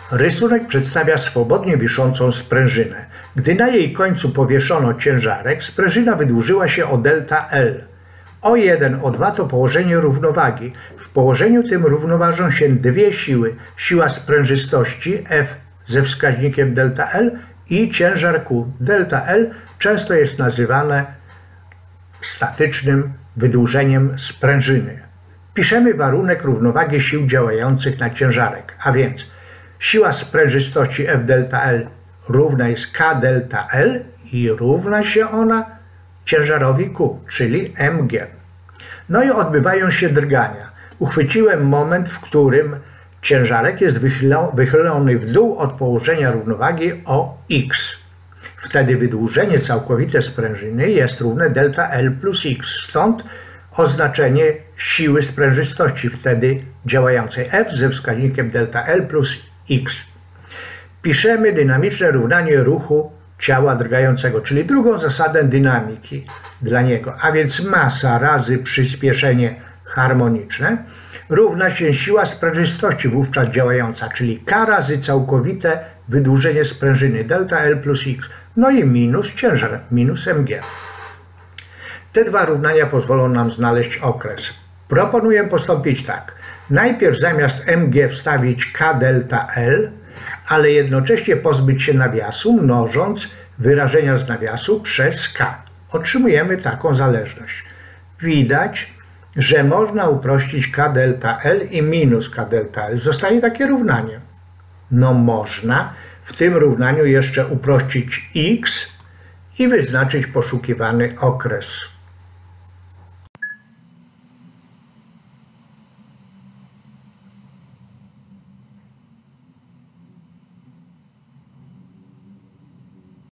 Rysunek przedstawia swobodnie wiszącą sprężynę. Gdy na jej końcu powieszono ciężarek, sprężyna wydłużyła się o delta L. O1, O2 to położenie równowagi. W położeniu tym równoważą się dwie siły. Siła sprężystości F ze wskaźnikiem delta L i ciężar Q. Delta L często jest nazywane statycznym wydłużeniem sprężyny. Piszemy warunek równowagi sił działających na ciężarek, a więc siła sprężystości F delta L równa jest K delta L i równa się ona ciężarowi Q, czyli mg. No i odbywają się drgania. Uchwyciłem moment, w którym ciężarek jest wychylony w dół od położenia równowagi o x. Wtedy wydłużenie całkowite sprężyny jest równe delta L plus x. Stąd oznaczenie siły sprężystości wtedy działającej F ze wskaźnikiem delta L plus x. Piszemy dynamiczne równanie ruchu ciała drgającego, czyli drugą zasadę dynamiki dla niego, a więc masa razy przyspieszenie harmoniczne równa się siła sprężystości wówczas działająca, czyli K razy całkowite wydłużenie sprężyny delta L plus x, no i minus ciężar, minus mg. Te dwa równania pozwolą nam znaleźć okres. Proponuję postąpić tak. Najpierw zamiast mg wstawić K delta L, ale jednocześnie pozbyć się nawiasu, mnożąc wyrażenia z nawiasu przez K. Otrzymujemy taką zależność. Widać, że można uprościć K delta L i minus K delta L. Zostaje takie równanie. No można w tym równaniu jeszcze uprościć x i wyznaczyć poszukiwany okres.